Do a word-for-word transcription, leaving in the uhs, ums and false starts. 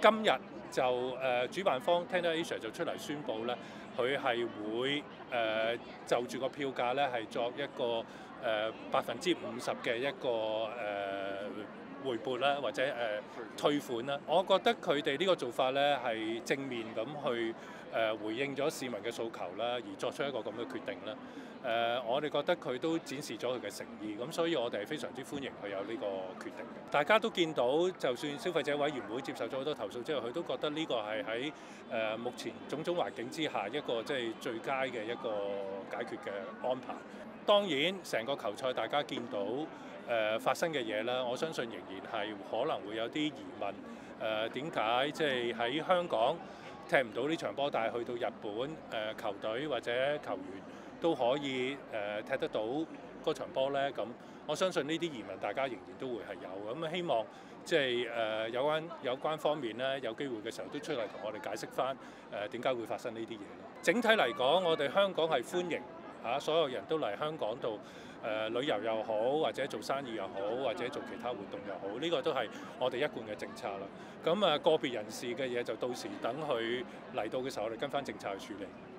今日就誒、呃、主辦方 Tatler Asia 就出嚟宣布咧，佢係會誒、呃、就住個票價咧係作一個誒百分之五十嘅一個誒、呃、回撥啦，或者誒、呃、退款啦。我覺得佢哋呢個做法咧係正面咁去誒、呃、回應咗市民嘅訴求啦，而作出一個咁嘅決定啦。誒、呃，我哋覺得佢都展示咗佢嘅誠意，咁所以我哋係非常之歡迎佢有呢個決定嘅。大家都見到，就算消費者委員會接受咗好多投訴之後，佢都覺得呢個係喺誒目前種種環境之下一個即係最佳嘅一個解決嘅安排。當然，成個球賽大家見到誒、呃、發生嘅嘢啦，我相信仍然係可能會有啲疑問。誒點解即係喺香港踢唔到呢場波，但係去到日本誒、呃、球隊或者球員都可以誒、呃、踢得到嗰場波咧？咁我相信呢啲疑問大家仍然都會係有。咁希望即係誒有關有關方面咧，有機會嘅時候都出嚟同我哋解釋翻誒點解會發生呢啲嘢咯。整體嚟講，我哋香港係歡迎嚇、啊、所有人都嚟香港度誒、呃、旅遊又好，或者做生意又好，或者做其他活動又好，呢、這個都係我哋一貫嘅政策啦。咁啊個別人士嘅嘢就到時等佢嚟到嘅時候，我哋跟翻政策去處理。